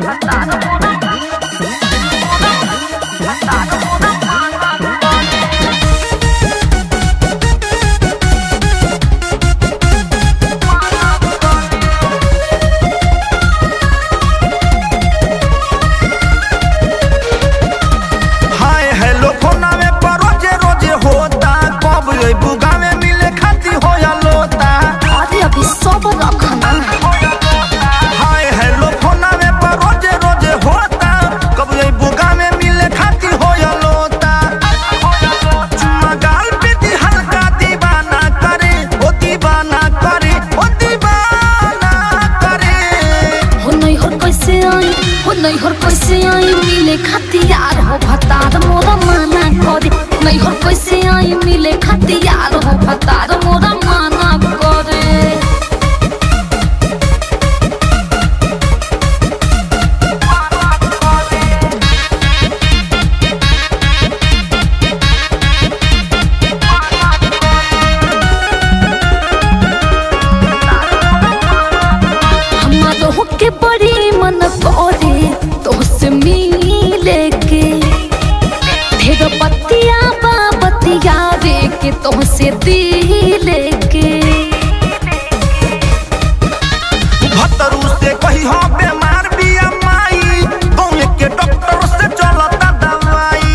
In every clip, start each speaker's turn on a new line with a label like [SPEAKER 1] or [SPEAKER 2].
[SPEAKER 1] नैहर कैसे आई मिले खतियार हो भतार मोरा माना करे। नैहर कैसे आई मिले खतियार हो भतार मोरा माना करे। हमारो के बड़ी मन करे तोहसे मिले के। ढेर बतिया बा बतिया रे के तोहसे दिले के।
[SPEAKER 2] भतरू से कही हो बीमार बिया माई गाँव के डॉक्टर से चलता दवाई।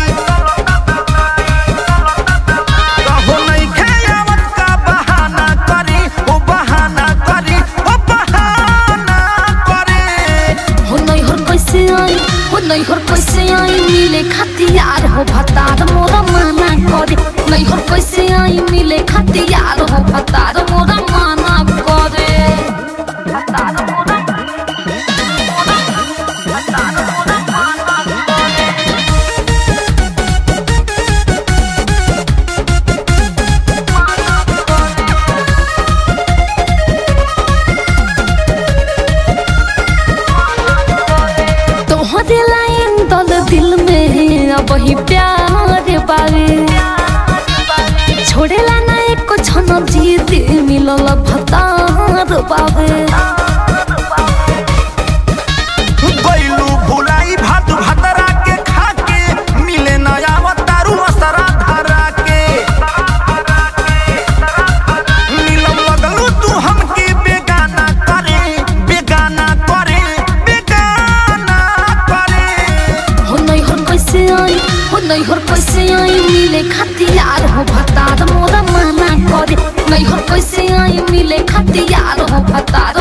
[SPEAKER 2] कहो नहीं खेयावत का बहाना करी ओ बहाना करी ओ बहाना करे।
[SPEAKER 1] हो नैहर कैसे आई नैहर कैसे आई मिले खतियार हो भतार मोरा माना करे। नैहर कैसे आई मिले खतियार हो भतार मोरा माना करे। भतार मोरा तोहरे लाइन दल दिल में अब ही प्यार बावे। छोड़ेला ना एको छन जीत मिलल भतार बावे।
[SPEAKER 2] गइलू भुलाई भात भतरा के खा के मिले नया अवतारू असरा धरा के। मिलम लगलू तू हमके बेगाना करे बेगाना करे बेगाना करे।
[SPEAKER 1] हो नैहर कैसे आई मिले खतियार हो भतार मोरा माना करे। नैहर कैसे आई मिले खतियार हो भतार